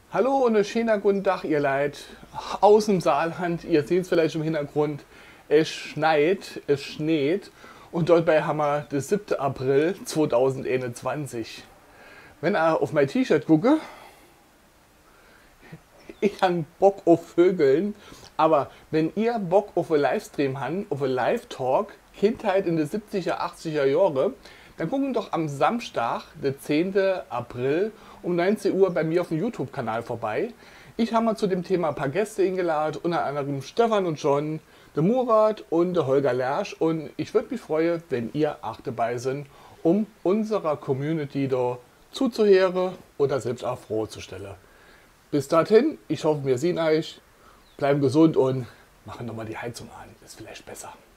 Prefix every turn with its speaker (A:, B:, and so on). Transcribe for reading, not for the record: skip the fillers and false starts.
A: Hallo und einen schönen guten Tag, ihr Leid. Aus dem Saarland, ihr seht es vielleicht im Hintergrund, es schneit, es schneet und dort bei haben wir den 7. April 2021. Wenn ihr auf mein T-Shirt gucke, ich habe Bock auf Vögeln, aber wenn ihr Bock auf einen Livestream habt, auf einen Live-Talk, Kindheit in den 70er, 80er Jahre, dann gucken doch am Samstag, der 10. April um 19 Uhr bei mir auf dem YouTube-Kanal vorbei. Ich habe mal zu dem Thema ein paar Gäste eingeladen, unter anderem Stefan und John, der Murat und der Holger Lersch. Und ich würde mich freuen, wenn ihr auch dabei sind, um unserer Community da zuzuhören oder selbst auch froh zu stellen. Bis dahin, ich hoffe, wir sehen euch, bleiben gesund und machen nochmal die Heizung an. Ist vielleicht besser.